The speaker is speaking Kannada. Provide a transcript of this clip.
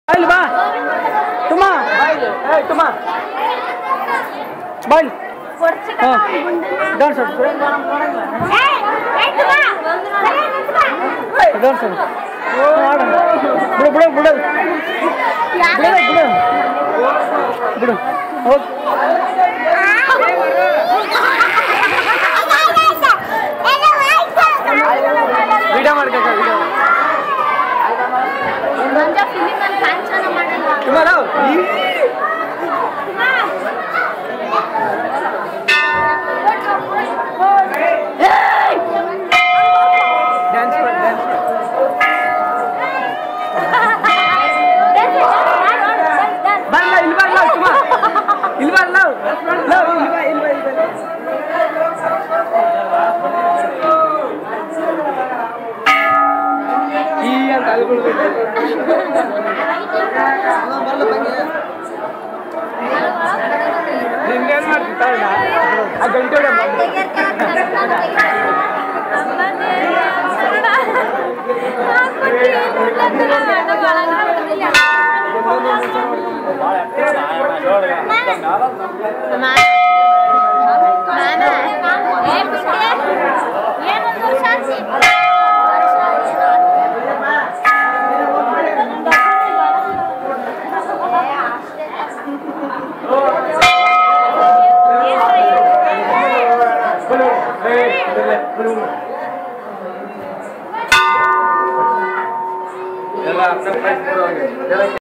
Bail ba? Tuma. Tuma. Bail. Don't sir. Don't sir. Video ಮಾಡ್ಬೇಕು video. ನಂಜ ಫಿಲ್ಮ್ ಅಲ್ಲಿ ಕಾಂಚನ ಮಾಡಲ್ಲ तुम्हारा डांस पर डांस बल्ला इल्बार लाव तुमा इल्बार लाव लाव इल्बार ಈ ಅಂತ ಅಲ್ಕೊಳ್ಳೋದು ನಿಂಗೇನ್ ಮಾಡ್ತಿದ್ದಾಳ ಆ ಗಂಟೆ ಎಲ್ಲ अपना प्राइस